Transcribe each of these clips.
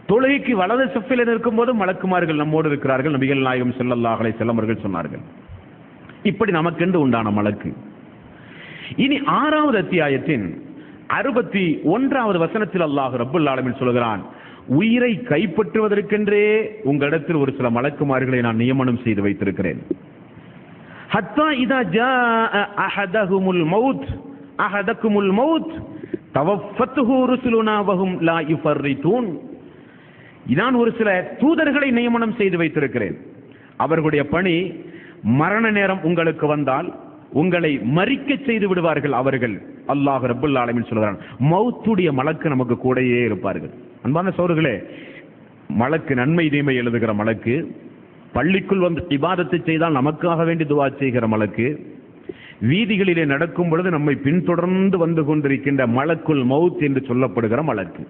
தொழுகைக்கு வலது சஃபில் நிற்கும் போது மலக்குமார்கள் நம்மோடு இருக்கிறார்கள். நபிகள் நாயகம் ஸல்லல்லாஹு அலைஹி வஸல்லம் அவர்கள் சொன்னார்கள். இப்படி நமக்கென்று உண்டான மலக்கு. இனி 6வது அத்தியாயத்தின் 61வது வசனத்தில் அல்லாஹ் ரப்பல் ஆலமீன் சொல்கிறான், உயிரை கைப்பற்றுவதற்கென்றே உங்களிடத்தில் ஒரு சில மலக்குமார்களை நான் நியமனம் செய்து வைத்திருக்கிறேன். ஹத்தா இதா ஜாஅ அஹதகுமுல் மௌத் தவஃபத்துஹு ருசுலுனா வஹும் லா யுஃபர்ரிதூன். நான் ஒரு சில தூதர்களை நியமனம் செய்து வைத்திருக்கிறேன். அவர்களுடைய பணி, மரண நேரம் உங்களுக்கு வந்தால் உங்களை மரிக்க செய்து விடுவார்கள் அவர்கள். அல்லாஹ் ரப்பல் ஆலமீன் சொல்கிறான், மௌத்துடைய மலக்கு நமக்கு கூடயே இருப்பார்கள். அன்பான சகோதரர்களே, மலக்கு நன்மை தீமை எழுதுகிற மலக்கு, பள்ளிக்குள் வந்து இபாதத்தை செய்தால் நமக்காக வேண்டி துஆ செய்கிற மலக்கு, வீதிகளிலே நடக்கும் பொழுது நம்மை பின்தொடர்ந்து வந்து கொண்டிருக்கின்ற மலக்குல் மௌத் என்று சொல்லப்படுகிற மலக்கு.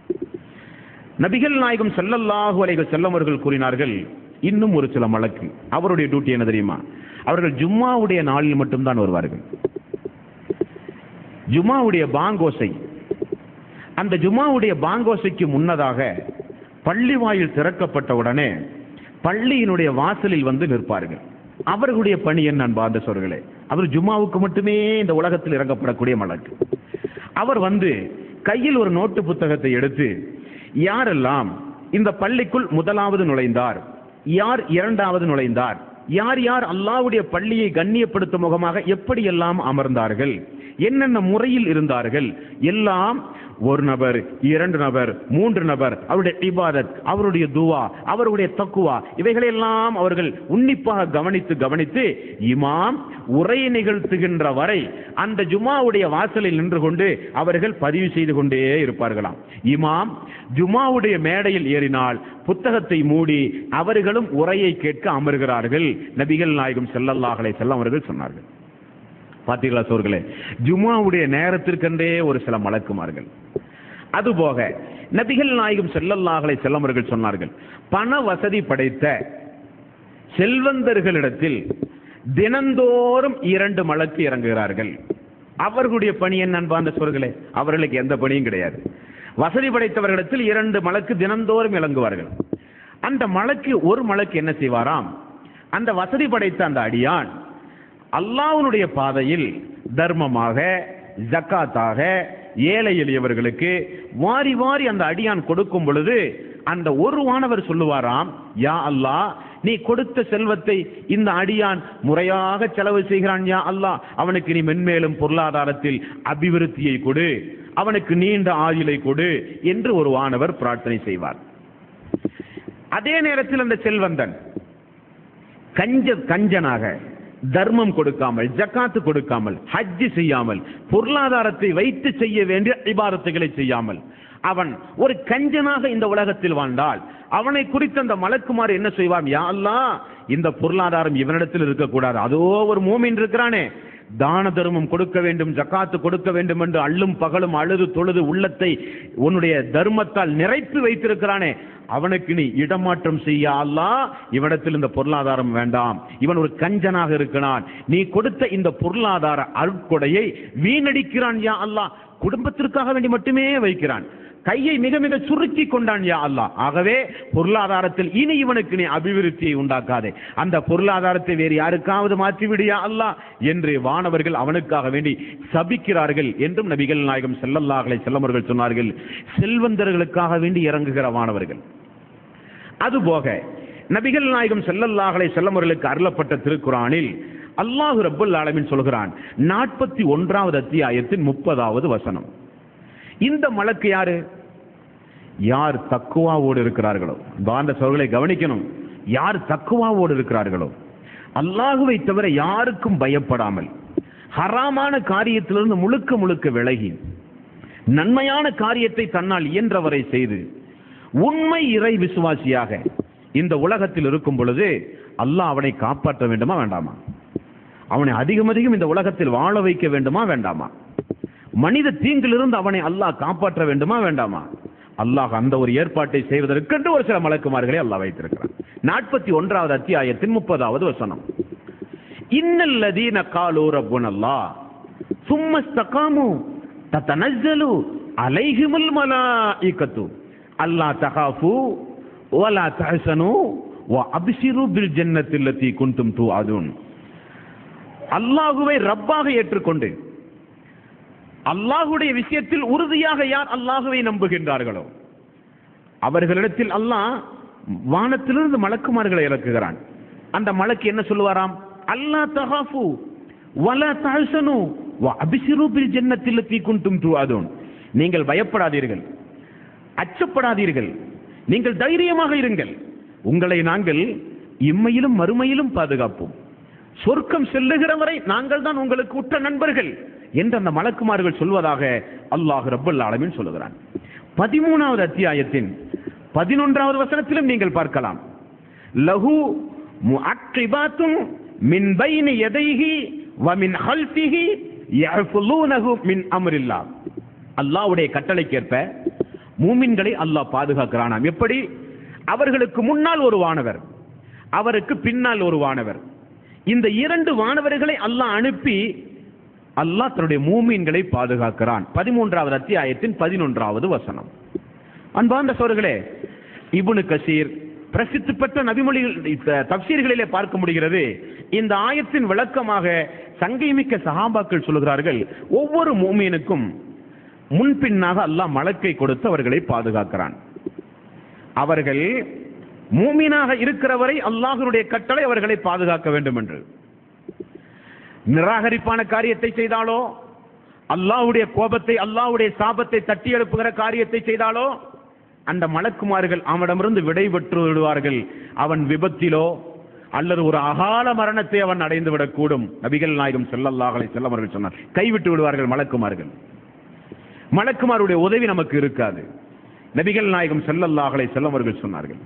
நபிகள் நாயகம் ஸல்லல்லாஹு அலைஹி வஸல்லம் அவர்கள் கூறினார்கள், இன்னும் ஒரு சில மலக்கு, அவருடைய டியூட்டி என்ன தெரியுமா? அவர்கள் ஜும்மாவுடைய நாளில் மட்டும்தான் வருவார்கள். ஜும்மாவுடைய பாங்கோசை, அந்த ஜும்மாவுடைய பாங்கோசைக்கு முன்னதாக பள்ளி வாயில் திறக்கப்பட்ட உடனே பள்ளியினுடைய வாசலில் வந்து நிற்பார்கள். அவர்களுடைய பணி என்ன அன்பார்ந்த சகோதரர்களே? அவர் ஜும்மாவுக்கு மட்டுமே இந்த உலகத்தில் இறங்கப்படக்கூடிய மலக்கு. அவர் வந்து கையில் ஒரு நோட்டு புத்தகத்தை எடுத்து, யாரெல்லாம் இந்த பள்ளிக்குள் முதலாவது நுழைந்தார், யார் இரண்டாவது நுழைந்தார், யார் யார் அல்லாஹ்வுடைய பள்ளியை கண்ணியப்படுத்தும் முகமாக எப்படியெல்லாம் அமர்ந்தார்கள், என்னென்ன முறையில் இருந்தார்கள், எல்லாம் ஒரு நபர், இரண்டு நபர், மூன்று நபர், அவருடைய இபாதத், அவருடைய துவா, அவருடைய தக்குவா, இவைகளெல்லாம் அவர்கள் உன்னிப்பாக கவனித்து இமாம் உரையை நிகழ்த்துகின்ற வரை அந்த ஜுமாவுடைய வாசலில் நின்று கொண்டு அவர்கள் பதிவு செய்து கொண்டே இருப்பார்களாம். இமாம் ஜுமாவுடைய மேடையில் ஏறினால் புத்தகத்தை மூடி அவர்களும் உரையை கேட்க அமர்கிறார்கள். நபிகள் நாயகம் ஸல்லல்லாஹு அலைஹி வஸல்லம் அவர்கள் சொன்னார்கள். பார்த்தீங்களா சோர்களே, ஜுமாவுடைய நேரத்திற்கென்றே ஒரு சில மலக்குமார்கள். அதுபோக நபிகள் நாயகம் ஸல்லல்லாஹு அலைஹி வஸல்லம் அவர்கள் சொன்னார்கள், பண வசதி படைத்த செல்வந்தர்களிடத்தில் தினந்தோறும் 2 மலக்கு இறங்குகிறார்கள். அவர்களுடைய பணி என்ன அன்பார்ந்த சோர்களே? அவர்களுக்கு எந்த பணியும் கிடையாது. வசதி படைத்தவர்களிடத்தில் 2 மலக்கு தினந்தோறும் இறங்குவார்கள். அந்த மலக்கு, ஒரு மலக்கு என்ன செய்வாராம், அந்த வசதி படைத்த அந்த அடியான் அல்லாஹ்வுடைய பாதையில் தர்மமாக, ஜக்காத்தாக, ஏழை எளியவர்களுக்கு வாரி வாரி அந்த அடியான் கொடுக்கும் பொழுது அந்த ஒரு வானவர் சொல்லுவாராம், யா அல்லாஹ், நீ கொடுத்த செல்வத்தை இந்த அடியான் முறையாக செலவு செய்கிறான், யா அல்லாஹ், அவனுக்கு நீ மென்மேலும் பொருளாதாரத்தில் அபிவிருத்தியை கொடு, அவனுக்கு நீண்ட ஆயுளை கொடு என்று ஒரு வானவர் பிரார்த்தனை செய்வார். அதே நேரத்தில் அந்த செல்வந்தன் கஞ்சனாக, தர்மம் கொடுக்காமல், ஜக்காத்து கொடுக்காமல், ஹஜ் செய்யாமல், பொருளாதாரத்தை வைத்து செய்ய வேண்டிய இபாதத்துகளை செய்யாமல் அவன் ஒரு கஞ்சனாக இந்த உலகத்தில் வாழ்ந்தால் அவனை குறித்து அந்த மலக்குமார் என்ன செய்வார், யா அல்லாஹ், இந்த பொருளாதாரம் இவனிடத்தில் இருக்கக்கூடாது, அதோ ஒரு மூமின் இருக்கிறானே, தான தர்மம் கொடுக்க வேண்டும், ஜக்காத்து கொடுக்க வேண்டும் என்று அள்ளும் பகலும் அழுது தொழுது உள்ளத்தை உன்னுடைய தர்மத்தால் நிறைத்து வைத்திருக்கிறானே, அவனுக்கு நீ இடமாற்றம் செய்ய அல்லாஹ், இவனிடத்தில் இந்த பொருளாதாரம் வேண்டாம், இவன் ஒரு கஞ்சனாக இருக்கிறான், நீ கொடுத்த இந்த பொருளாதார அருட்கொடையை வீணடிக்கிறான் யா அல்லாஹ், குடும்பத்திற்காக வேண்டி மட்டுமே வைக்கிறான், கையை மிக மிக சுருக்கி கொண்டான் யா அல்லாஹ், ஆகவே பொருளாதாரத்தில் இனி இவனுக்கு நீ அபிவிருத்தியை உண்டாக்காதே, அந்த பொருளாதாரத்தை வேறு யாருக்காவது மாற்றிவிடு யா அல்லாஹ் என்று வானவர்கள் அவனுக்காக வேண்டி சபிக்கிறார்கள் என்றும் நபிகள் நாயகம் ஸல்லல்லாஹு அலைஹி வஸல்லம் அவர்கள் சொன்னார்கள். செல்வந்தர்களுக்காக வேண்டி இறங்குகிற வானவர்கள். அதுபோக நபிகள் நாயகம் ஸல்லல்லாஹு அலைஹி வஸல்லம் அவர்களுக்கு அருளப்பட்ட திருக்குர்ஆனில் அல்லாஹ் ரப்பல் ஆலமீன் சொல்கிறான், 41வது அத்தியாயத்தின் 30வது வசனம். இந்த மலக்கு யாரு? யார் தக்குவாவோடு இருக்கிறார்களோ, அந்த சோர்களை கவனிக்கணும், யார் தக்குவாவோடு இருக்கிறார்களோ, அல்லாஹுவை தவிர யாருக்கும் பயப்படாமல், ஹராமான காரியத்திலிருந்து முழுக்க முழுக்க விலகி, நன்மையான காரியத்தை தன்னால் இயன்றவரை செய்து, உண்மை இறை விசுவாசியாக இந்த உலகத்தில் இருக்கும் பொழுது அல்லாஹ் அவனை காப்பாற்ற வேண்டுமா வேண்டாமா? அவனை அதிகம் அதிகம் இந்த உலகத்தில் வாழ வைக்க வேண்டுமா வேண்டாமா? மனித தீங்கிலிருந்து அவனை அல்லாஹ் காப்பாற்ற வேண்டுமா வேண்டாமா? அல்லாஹ் அந்த ஒரு ஏற்பாட்டை செய்வதற்கென்று ஒரு சில மலக்குமார்களை அல்லாஹ் வைத்திருக்கிறார். 41வது அத்தியாயத்தின் 30வது வசனம். இன்னல்லதீன காலூ ரப்புனல்லாஹ் சும்ம இஸ்தகாமு ததனஸ்ஸலு அலைஹிமுல் மலாயிகத்து அல்லா தகாஃபு வலா தஹ்சனு வ அப்ஷிரு பில் ஜன்னத்தில் லத்தி குன்தும் துஅதுன். அல்லாஹ்வை ரப்பாக ஏற்றுக்கொண்டு அல்லாஹ்வுடைய விஷயத்தில் உறுதியாக யார் அல்லாஹ்வை நம்புகின்றார்களோ அவர்களிடத்தில் அல்லாஹ் வானத்திலிருந்து மலக்குமார்களை இறக்குகிறான். அந்த மலக்கு என்ன சொல்லுவாராம்? அல்லா தகாஃபு வலா தஹ்சனு வ அப்ஷிரு பில் ஜன்னத்தில் லத்தி குன்தும் துஅதுன். நீங்கள் பயப்படாதீர்கள், அச்சப்படாதீர்கள், நீங்கள் தைரியமாக இருங்கள், உங்களை நாங்கள் இம்மையிலும் மறுமையிலும் பாதுகாப்போம், சொர்க்கம் செல்லுகிற வரை நாங்கள் தான் உங்களுக்கு உற்ற நண்பர்கள் என்று அந்த மலக்குமார்கள் சொல்வதாக அல்லாஹ் ரப்பல் ஆலமீன் சொல்லுகிறான். 13வது அத்தியாயத்தின் 11வது வசனத்திலும் நீங்கள் பார்க்கலாம். லஹு முஅக்கிபாத்தும் மின் பைனி யதைஹி வ மின் ஹல்ஃபிஹி யஹ்ஃபுலூனஹு மின் அம்ரில்லாஹ். அல்லாஹ்வுடைய கட்டளைக்கேற்ப மூமின்களை அல்லாஹ் பாதுகாக்கிறானாம். எப்படி? அவர்களுக்கு முன்னால் ஒரு வானவர், அவருக்கு பின்னால் ஒரு வானவர். இந்த 2 வானவர்களை அல்லாஹ் அனுப்பி அல்லாஹ் தன்னுடைய மூமின்களை பாதுகாக்கிறான். 13வது அத்தியாயத்தின் 11வது வசனம். அன்பார்ந்த சகோதரர்களே, இப்னு கசீர் பிரசித்தி பெற்ற நபிமொழிகள் தப்சீர்களிலே பார்க்க முடிகிறது. இந்த ஆயத்தின் விளக்கமாக சங்கைமிக்க சஹாபாக்கள் சொல்கிறார்கள், ஒவ்வொரு மூமினுக்கும் முன்பின்னாக அல்லாஹ் மலக்கை கொடுத்து அவர்களை பாதுகாக்கிறான். அவர்கள் மூமினாக இருக்கிறவரை அல்லாஹ்வுடைய கட்டளை அவர்களை பாதுகாக்க வேண்டும் என்று. நிராகரிப்பான காரியத்தை செய்தாலோ, அல்லாஹ்வுடைய கோபத்தை அல்லாஹ்வுடைய சாபத்தை தட்டி எழுப்புகிற காரியத்தை செய்தாலோ அந்த மலக்குமார்கள் அவனிடமிருந்து விடை பெற்று விடுவார்கள். அவன் விபத்திலோ அல்லது ஒரு அகால மரணத்தை அவன் அடைந்து விடக்கூடும். நபிகள் நாயகம் ஸல்லல்லாஹு அலைஹி வஸல்லம் அவர்கள் சொன்னார், கைவிட்டு விடுவார்கள் மலக்குமார்கள். மலக்குமாருடைய உதவி நமக்கு இருக்காது. நபிகள் நாயகம் ஸல்லல்லாஹு அலைஹி வஸல்லம் அவர்கள் சொன்னார்கள்.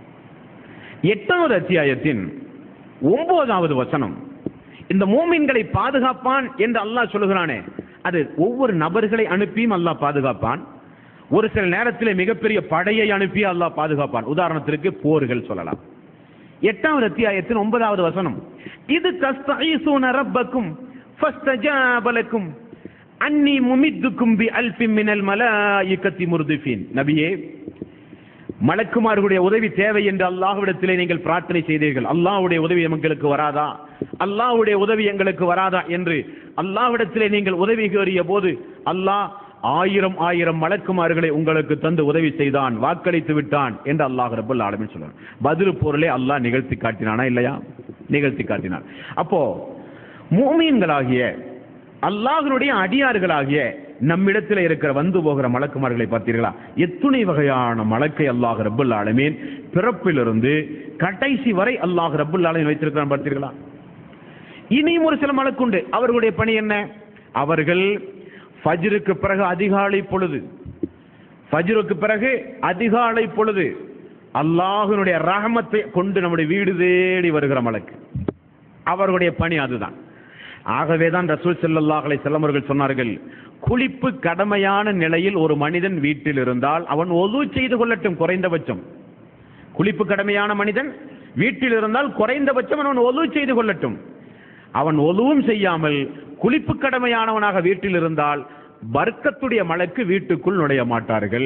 8வது அத்தியாயத்தின் 9வது வசனம், இந்த மூமின்களை பாதுகாப்பான் என்று அல்லாஹ் சொல்லுகிறானே, அது ஒவ்வொரு நபர்களை அனுப்பியும் அல்லாஹ் பாதுகாப்பான். ஒரு சில நேரத்தில் மிகப்பெரிய படையை அனுப்பி அல்லாஹ் பாதுகாப்பான். உதாரணத்திற்கு போர்கள் சொல்லலாம். 8வது அத்தியாயத்தின் 9வது வசனம், இது தஸ்தஈஸூன ரப்பக்கும் ஃபஸ்தஜாப லக்கும் அன்னி முமித்துக்கும் பி அல்ஃபின் மினல் மலாயிகத்தி முர்திஃபின். நபியே, மலக்குமார்களுடைய உதவி தேவை என்று அல்லாஹ்விடத்திலே நீங்கள் பிரார்த்தனை செய்தீர்கள். அல்லாஹ்வுடைய உதவி எங்களுக்கு வராதா, அல்லாஹ்வுடைய உதவி எங்களுக்கு வராதா என்று அல்லாஹ்விடத்திலே நீங்கள் உதவி கோரிய போது அல்லாஹ் 1000 மலக்குமார்களை உங்களுக்கு தந்து உதவி செய்தான், வாக்களித்து விட்டான் என்று அல்லாஹ் ரப்பல் ஆலமீன் சொல்றான். பத்ர் போரிலே அல்லாஹ் நிகழ்த்தி காட்டினானா இல்லையா? நிகழ்த்தி காட்டினான். அப்போ மூமின்களாகிய அல்லாஹ்வுடைய அடியார்களாகிய நம்மிடத்தில் இருக்கிற வந்து போகிற மலக்குமார்களை பார்த்தீர்களா? எத்துணை வகையான மலக்கை அல்லாஹ் ரப்பல் ஆலமீன் பிறப்பிலிருந்து கடைசி வரை அல்லாஹ் ரப்பல் ஆலமீன் வைத்திருக்கிறான் பார்த்தீர்களா? இனியும் ஒரு சில மலக்குண்டு. அவர்களுடைய பணி என்ன? அவர்கள் ஃபஜ்ருக்கு பிறகு அதிகாலை பொழுது, ஃபஜ்ருக்கு பிறகு அதிகாலை பொழுது அல்லாஹ்வுடைய ரஹமத்தை கொண்டு நம்முடைய வீடு தேடி வருகிற மலக்கு. அவர்களுடைய பணி அதுதான். ஆகவேதான் ரசூல் ஸல்லல்லாஹு அலைஹி வஸல்லம் அவர்கள் சொன்னார்கள், குளிப்பு கடமையான நிலையில் ஒரு மனிதன் வீட்டில் இருந்தால் அவன் ஒது செய்து கொள்ளட்டும். குறைந்தபட்சம் குளிப்பு கடமையான மனிதன் வீட்டில் இருந்தால் குறைந்தபட்சம் அவன் ஒது செய்து கொள்ளட்டும். அவன் ஒதுவும் செய்யாமல் குளிப்பு கடமையானவனாக வீட்டில் இருந்தால் பர்க்கத்துடைய மலக்கு வீட்டுக்குள் நுழைய மாட்டார்கள்.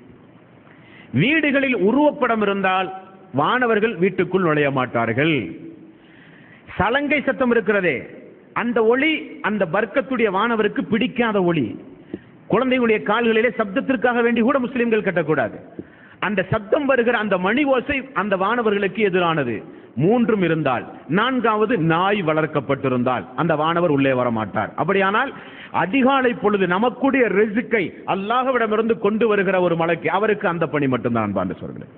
வீடுகளில் உருவப்படம் இருந்தால் வானவர்கள் வீட்டுக்குள் நுழைய மாட்டார்கள். சலங்கை சத்தம் இருக்கிறதே, அந்த ஒளி அந்த பர்க்கத்துடைய வானவருக்கு பிடிக்காத ஒளி. குழந்தைகளுடைய கால்களிலே சப்தத்திற்காக வேண்டி கூட முஸ்லிம்கள் கட்டக்கூடாது. அந்த சப்தம் வருகிற அந்த மணி ஓசை அந்த வானவர்களுக்கு எதிரானது. 3 இருந்தால், 4வது நாய் வளர்க்கப்பட்டிருந்தால் அந்த வானவர் உள்ளே வர மாட்டார். அப்படியானால் அதிகாலை பொழுது நமக்குடைய ரிஸ்கை அல்லாஹ்விடமிருந்து கொண்டு வருகிற ஒரு மலக்கு, அவருக்கு அந்த பணி மட்டும்தான். அன்பார்ந்த சகோதரர்களே,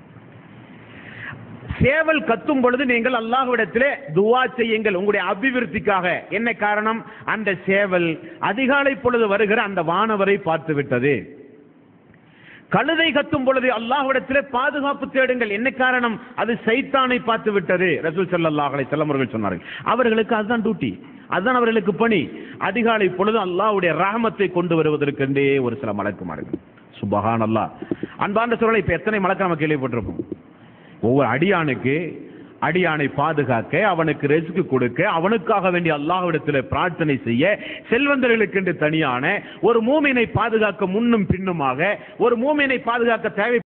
சேவல் கத்தும் பொழுது நீங்கள் அல்லாஹ்விடத்திலே துஆ செய்யுங்கள் உங்களுடைய அபிவிருத்திக்காக. என்ன காரணம்? அந்த சேவல் அதிகாலை பொழுது வருகிற அந்த வானவரை பார்த்து விட்டது. கழுதை கத்தும் பொழுது அல்லாஹ்விடத்திலே பாதுகாப்பு தேடுங்கள். என்ன காரணம்? அது சைத்தானை பார்த்து விட்டது. ரசூல் ஸல்லல்லாஹு அலைஹி வஸல்லம் அவர்கள் சொன்னார்கள். அவர்களுக்கு அதுதான் டியூட்டி, அதுதான் அவர்களுக்கு பணி. அதிகாலை பொழுது அல்லாஹ்வுடைய ரஹமத்தை கொண்டு வருவதற்கென்றே ஒரு சில மலக்குமார்கள். சுப்ஹானல்லாஹ். அன்பார்ந்த சகோதரர்களே, இப்ப எத்தனை மலக்கு நம்ம கேள்விப்பட்டிருப்போம். ஒவ்வொரு அடியானுக்கு அடியானை பாதுகாக்க, அவனுக்கு ரிஸ்க் கொடுக்க, அவனுக்காக வேண்டிய அல்லாஹ்விடத்தில் பிரார்த்தனை செய்ய, செல்வந்தர்களுக்கு தனியான ஒரு மூமினை பாதுகாக்க முன்னும் பின்னுமாக ஒரு மூமினை பாதுகாக்க தேவை